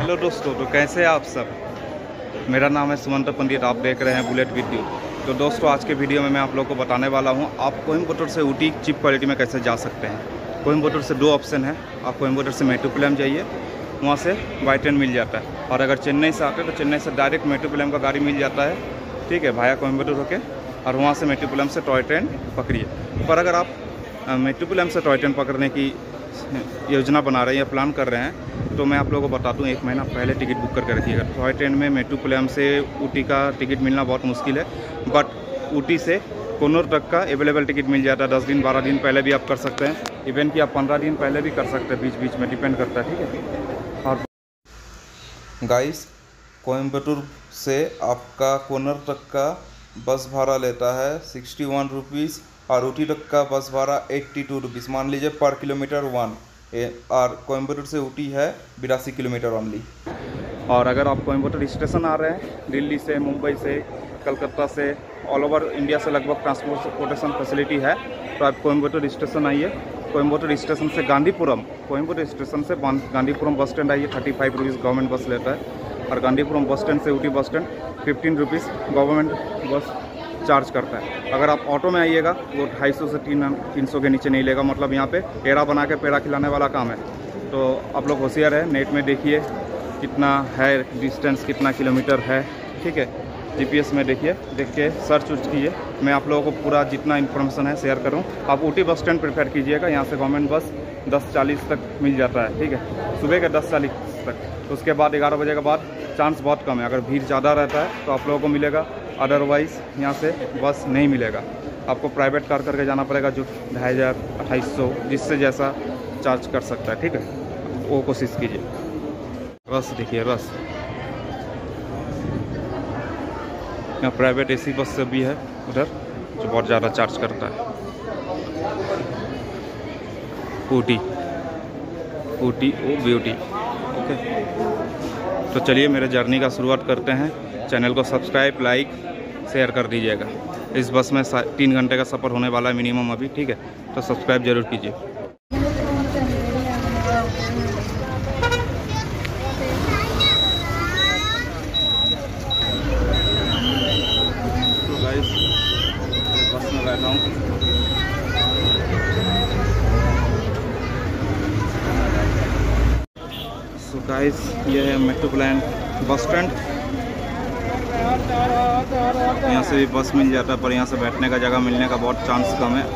Hello दोस्तों, तो कैसे हैं आप सब। मेरा नाम है सुमंत पंडित, आप देख रहे हैं बुलेट वीडियो। तो दोस्तों, आज के वीडियो में मैं आप लोगों को बताने वाला हूं आप कोयम्बटूर से ऊटी चीप क्वालिटी में कैसे जा सकते हैं। कोयम्बटूर से दो ऑप्शन है, आप कोयम्बटूर से मेट्रोप्लेन जाइए, वहाँ से बाई ट्रेन मिल जाता है। और अगर चेन्नई से आते हैं तो चेन्नई से डायरेक्ट मेट्रोप्लेन का गाड़ी मिल जाता है, ठीक है, भाया कोयम्बटूर होके, और वहाँ से मेट्रोप्लेन से टॉय ट्रेन पकड़िए। पर अगर आप मेट्रोप्लेन से टॉय ट्रेन पकड़ने की योजना बना रहे हैं या प्लान कर रहे हैं, तो मैं आप लोगों को बता दूं, 1 महीना पहले टिकट बुक करके रखिएगा। टॉय ट्रेन में मेट्रोप्लेन से ऊटी का टिकट मिलना बहुत मुश्किल है, बट ऊटी से कन्नौर तक का अवेलेबल टिकट मिल जाता है। 10 दिन 12 दिन पहले भी आप कर सकते हैं, इवन कि आप 15 दिन पहले भी कर सकते हैं, बीच बीच में डिपेंड करता है, ठीक है। और गाइस, कोयम्बटूर से आपका कन्नौर तक का बस भाड़ा लेता है 61 रुपीज़, और ऊटी तक का बस भाड़ा 82 रुपीज़, मान लीजिए पर किलोमीटर 1। और कोयम्बटूर से ऊटी है 82 किलोमीटर ओनली। और अगर आप कोयम्बटूर स्टेशन आ रहे हैं, दिल्ली से, मुंबई से, कलकत्ता से, ऑल ओवर इंडिया से लगभग ट्रांसपोर्टेशन फैसिलिटी है, तो आप कोयम्बटूर स्टेशन आइए। कोयम्बटूर स्टेशन से गांधीपुरम, कोयम्बटूर स्टेशन से गांधीपुरम बस स्टैंड आइए। 35 रुपीज़ गवर्नमेंट बस लेता है, और गांधीपुरम बस स्टैंड से Ooty bus stand 15 rupees government bus charge करता है। अगर आप ऑटो में आइएगा वो 250 से 300 के नीचे नहीं लेगा। मतलब यहाँ पे पेड़ा बना के पेड़ा खिलाने वाला काम है। तो आप लोग होशियार है, नेट में देखिए कितना है डिस्टेंस, कितना किलोमीटर है, ठीक है। जीपीएस में देखिए, देख के सर्च उर्च कीजिए। मैं आप लोगों को पूरा जितना इन्फॉर्मेशन है शेयर करूँ। आप ऊटी बस स्टैंड प्रेफर कीजिएगा, यहाँ से गवर्नमेंट बस 10:40 तक मिल जाता है, ठीक है, सुबह के 10:40 तक। उसके बाद 11 बजे के बाद चांस बहुत कम है, अगर भीड़ ज़्यादा रहता है तो आप लोगों को मिलेगा, अदरवाइज़ यहाँ से बस नहीं मिलेगा। आपको प्राइवेट कार करके जाना पड़ेगा, जो 2500 2800 जिससे जैसा चार्ज कर सकता है, ठीक है, वो कोशिश कीजिए। रस देखिए, रस यहाँ प्राइवेट एसी बस से भी है उधर, जो बहुत ज़्यादा चार्ज करता है। Ooty oh beauty, okay. तो चलिए मेरे जर्नी का शुरुआत करते हैं। चैनल को सब्सक्राइब, लाइक, शेयर कर दीजिएगा। इस बस में 3 घंटे का सफ़र होने वाला है मिनिमम अभी, ठीक है, तो सब्सक्राइब जरूर कीजिए। तो गाइस, बस में बैठा हूँ। तो गाइस, ये है मेट्रोप्लेन बस स्टैंड। यहाँ से भी बस मिल जाता है, पर यहाँ से बैठने का जगह मिलने का बहुत चांस कम है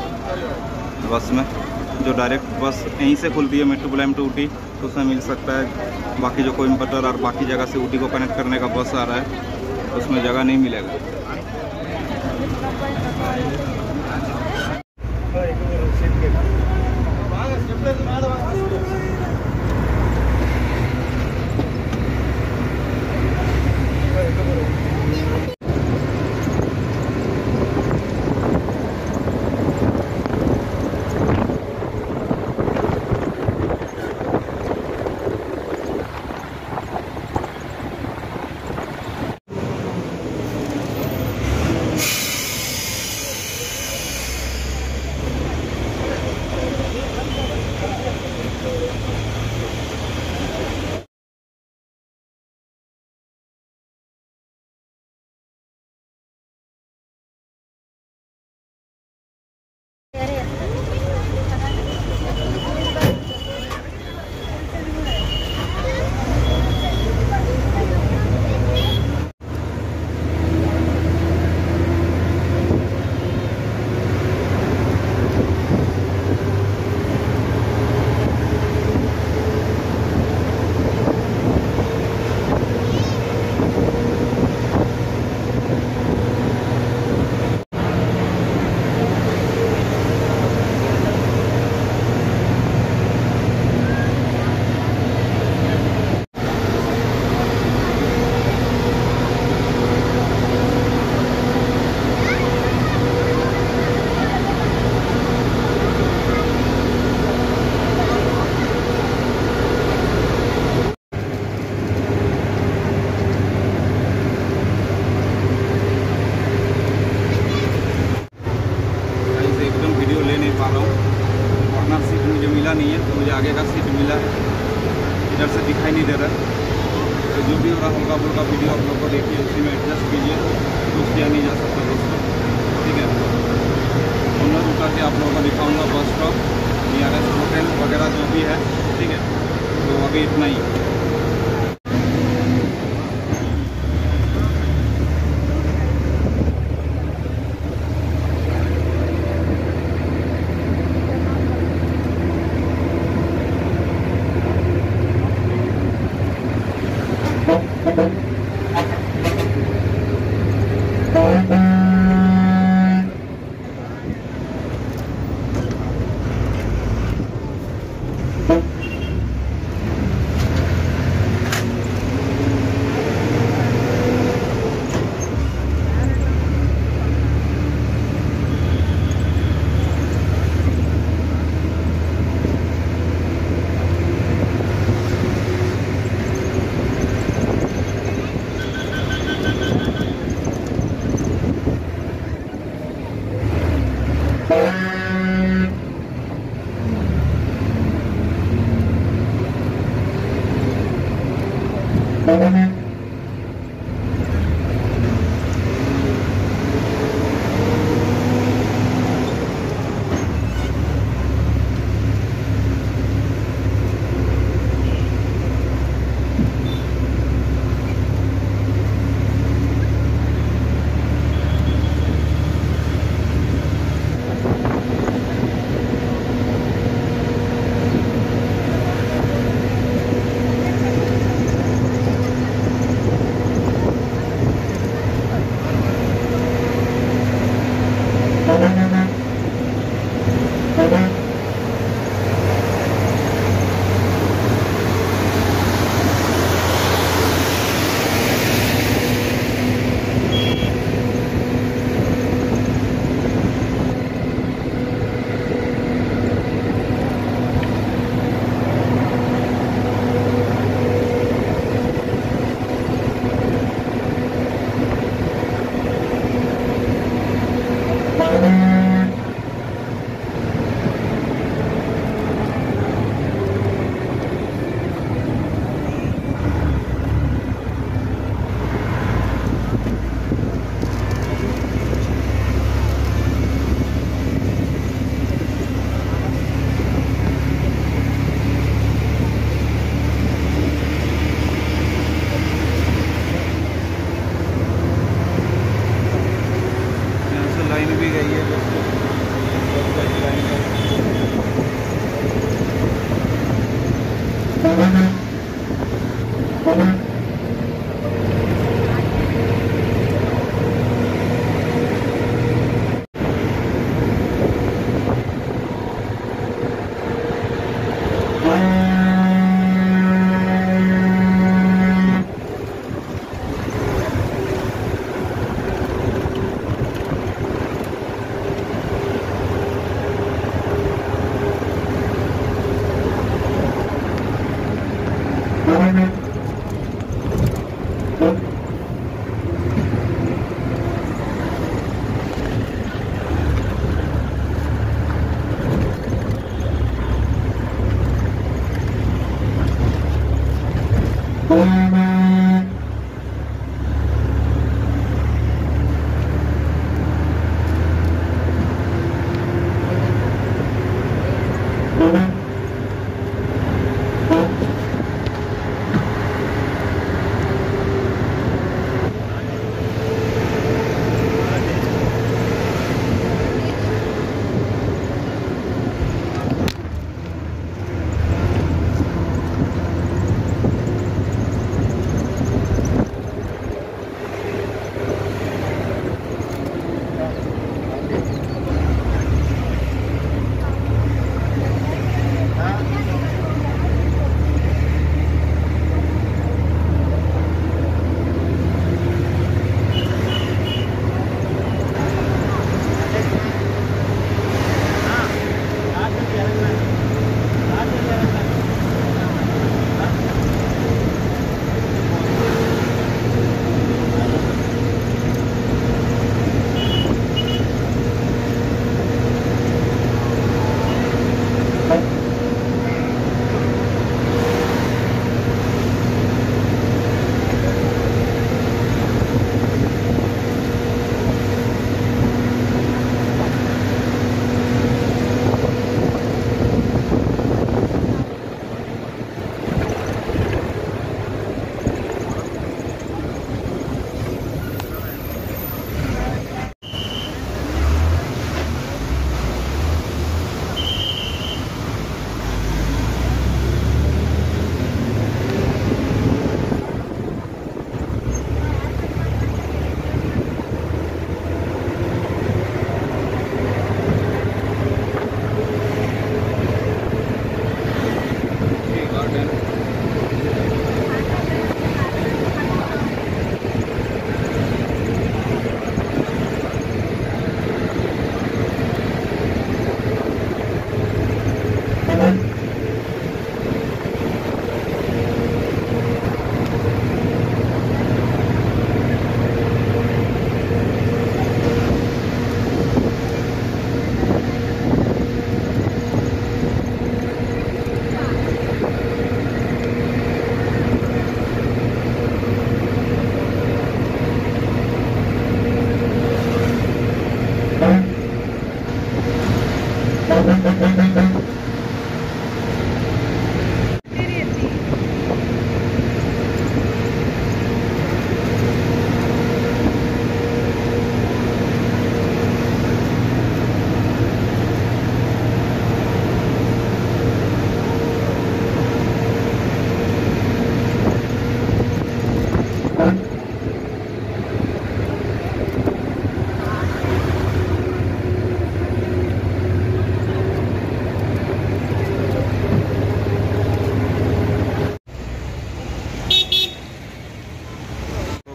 बस में। जो डायरेक्ट बस यहीं से खुलती है मेट्रोप्लेन टू ऊटी, तो उसमें मिल सकता है। बाकी जो कोयम्बटूर और बाकी जगह से ऊटी को कनेक्ट करने का बस आ रहा है, तो उसमें जगह नहीं मिलेगा। मिला नहीं है, तो मुझे आगे का सीट मिला है, इधर से दिखाई नहीं दे रहा है। तो जो भी हो रहा हल्का फुल्का वीडियो आप लोग को देखिए, उसी में एडजस्ट कीजिए, कुछ किया नहीं जा सकता दोस्तों, ठीक है। उन्नत उतर के आप लोगों को दिखाऊँगा बस स्टॉप, नियरेस्ट होटल वगैरह जो भी है, ठीक है। तो अभी इतना ही।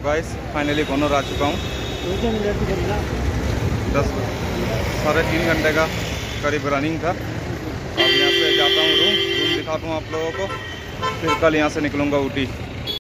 गाइस फाइनली कन्नौर आ चुका हूँ। 3.5 घंटे का करीब रनिंग था। अब यहाँ से जाता हूँ रूम दिखाता हूँ आप लोगों को, फिर कल यहाँ से निकलूँगा ऊटी।